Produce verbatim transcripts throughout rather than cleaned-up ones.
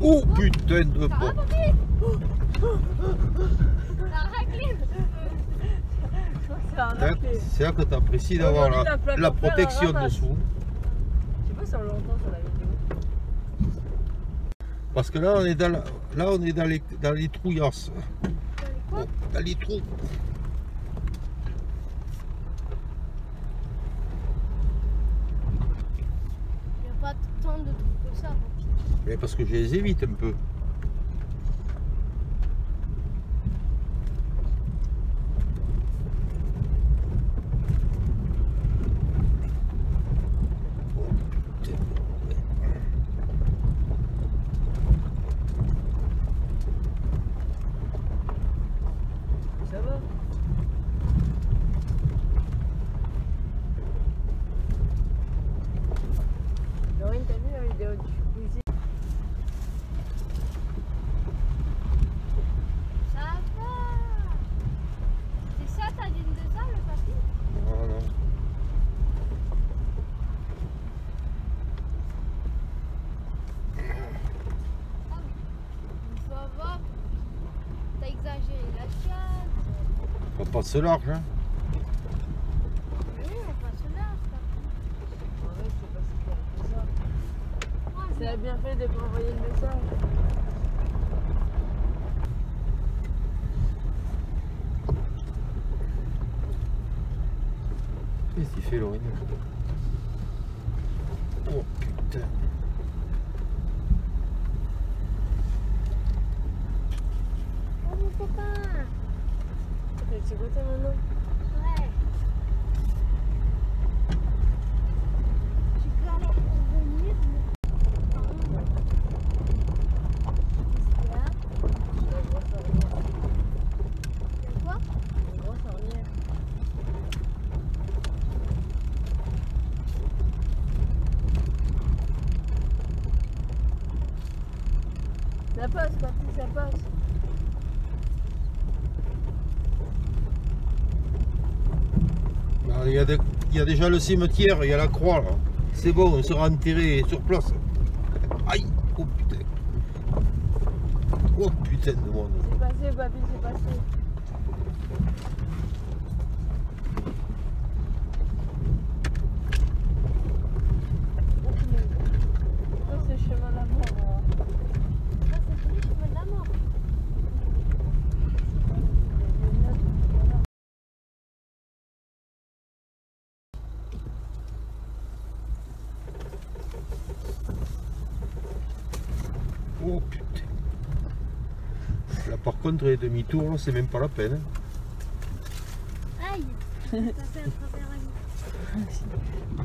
Oh putain de Ça va, bon. papy? La raclée. Je crois que c'est un raclé. C'est là que tu apprécies d'avoir Aujourd'hui, la, la plaque la en fer, protection elle ramasse. dessous. Je sais pas si on l'entend sur la vidéo. Parce que là on est dans, la- là, on est dans, les, dans les trouillasses. Dans les quoi? Oh, dans les trous. Il n'y a pas tant de trucs que ça, papy. Mais parce que je les évite un peu. Ça va? Laurine, t'as vu la vidéo du cuisine? Ça va. C'est ça ta dîne de sable, papy? Non, non. Ah oui. Ça va. T'as exagéré la chatte. On passe large, hein. Oui, on passe large, papy. Ouais, c'est pas si clair que ça. Ah, C'est la bien fait de pas envoyer le message. Qu'est-ce qu'il fait, Laurine? Oh putain. Oh mon copain. T'as le petit côté maintenant? Ouais. Tu galères pour venir, mais... Par contre, qu'est-ce qu'il y a? La grosse ornière. Il y a quoi? Une grosse ornière. Ça passe, papy, ça passe. Bah, Il y, a de- il y a déjà le cimetière, il y a la croix là. C'est bon, on sera enterré sur place. Aïe! Oh putain! Oh putain de monde! C'est passé, papy, c'est passé. Oh, punaise. Ça, c'est le chemin de la mort. Hein. Ça, c'est pour les chemins de la mort. Oh putain! Là par contre, les demi-tours, là, c'est même pas la peine. Aïe. Ça fait à travers la vie.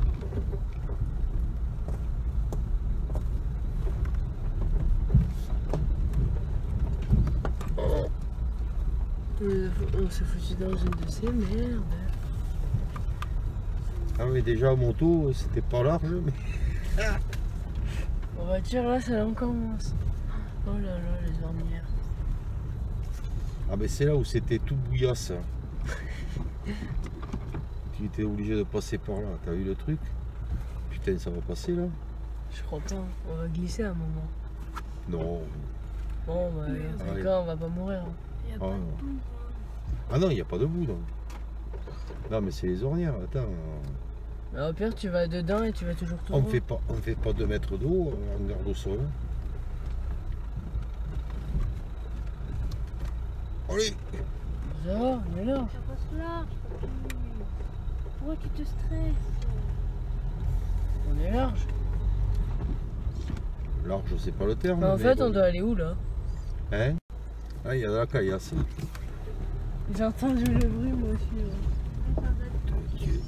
On s'est foutu dans une de ces merdes. Ah oui, déjà en moto, c'était pas large, mais. En voiture, là, ça commence. Oh là là, les ornières. Ah mais c'est là où c'était tout bouillasse. Tu étais obligé de passer par là, t'as vu le truc? Putain, ça va passer là? Je crois pas. On va glisser à un moment. Non. Bon, bah, Ah, en tout oui. cas, on va pas mourir. Hein. Il n'y a Ah, pas non. de boue. Ah non, il n'y a pas de bout. Non, non mais c'est les ornières, attends. Mais au pire, tu vas dedans et tu vas toujours tout On ne droit. fait pas, on fait pas deux mètres d'eau en garde au sol. Allez! Ça va, on est là. Ça passe large, papy. Pourquoi tu te stresses? On est large. Large, c'est pas le terme. Mais en mais fait, bon. on doit aller où là? Hein? Ah, il y a de la caillasse. J'ai entendu le bruit, moi aussi. Ouais. Dieu.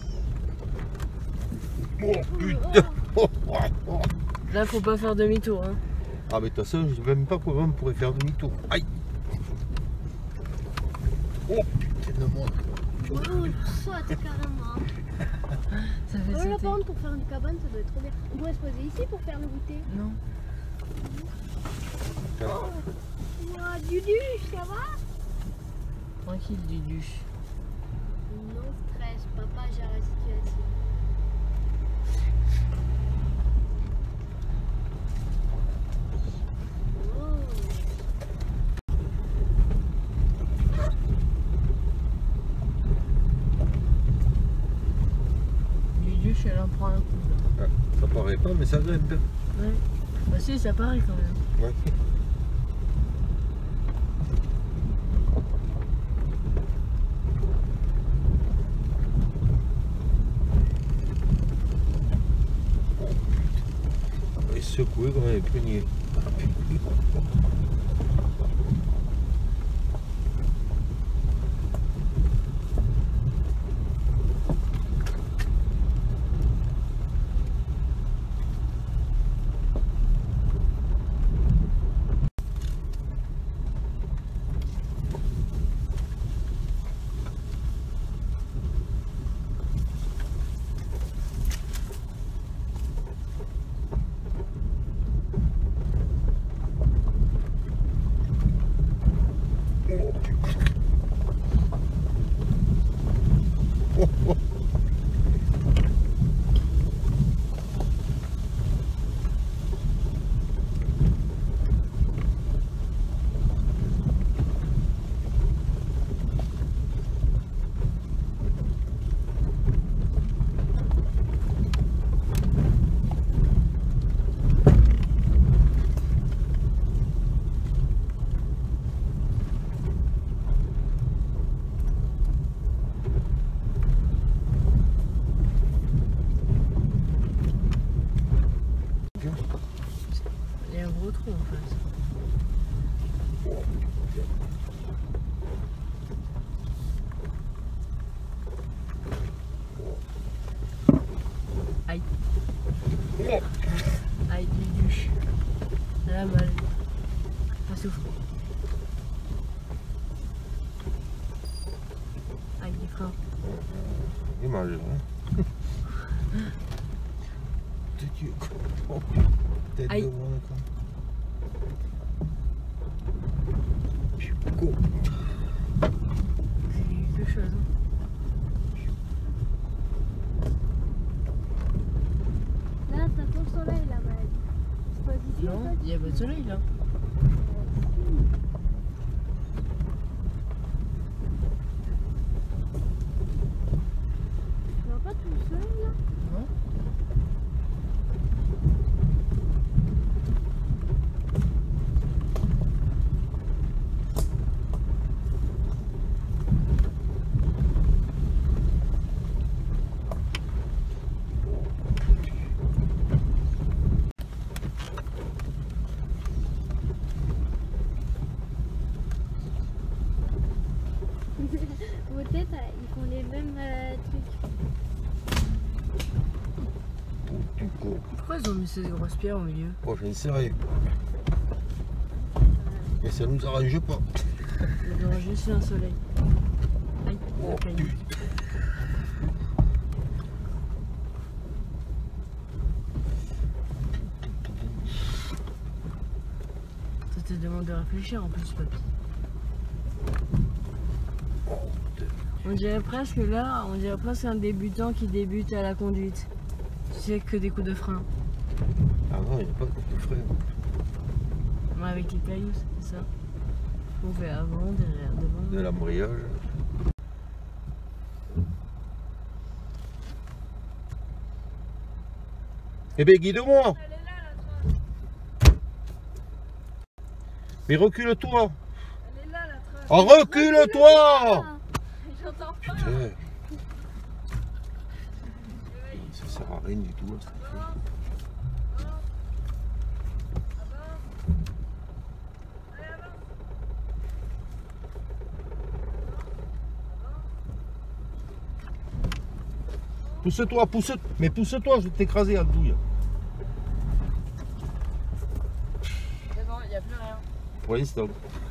Oh putain! Oh, oh, oh. Là, faut pas faire demi-tour. Hein. Ah, mais de toute façon, je ne sais même pas comment on pourrait faire demi-tour. Aïe! Oh putain de monde! Wow, je saute carrément. Ça fait Oh là, sauter. par contre, pour faire une cabane, ça doit être trop bien. On pourrait se poser ici pour faire le goûter. Non. Ouah, Dudu, ça va? Tranquille, Dudu. Non stress, papa gère la situation. bûche, elle en prend un coup. Là. Ah, ça paraît pas, mais ça grimpe. Ouais. Bah si, ça paraît quand même. Ouais. Il se secouait comme un prunier. Oh, oh. Il y a un gros trou en fait. Aïe. Aïe, des bûches. Elle a mal. Ça souffre. Aïe, des freins. Il mange, hein. Oh, tête Aïe. de moi, d'accord. Je suis con. C'est quelque chose. Hein. Là, t'as ton soleil là-bas. C'est pas d'ici, en Non, fait. il y a pas de soleil là. Tu vois pas tout le soleil là? Non. Vos têtes, euh, ils font les mêmes euh, trucs. Oh, tu con. Pourquoi ils ont mis ces grosses pierres au milieu? Oh, j'en sais rien. Mais ça nous arrange pas. Ils ont juste un soleil. Aïe, Oh, la caille. putain. Ça te demande de réfléchir en plus, papy. On dirait presque là, on dirait presque un débutant qui débute à la conduite. Tu sais que des coups de frein. Ah non, il n'y a pas de coup de frein. Ouais, avec les cailloux, c'est ça. On fait avant, derrière, devant. De l'embrayage. Eh ben guide-moi. Elle est là, la trace. Mais recule-toi. Elle est là, la trace. Oh, recule-toi. J'entends pas. Putain. Ça sert à rien du tout. Là, cette affaire. Pousse-toi, pousse, mais pousse-toi, je vais t'écraser à douille. C'est bon, il n'y a plus rien. Pour l'instant.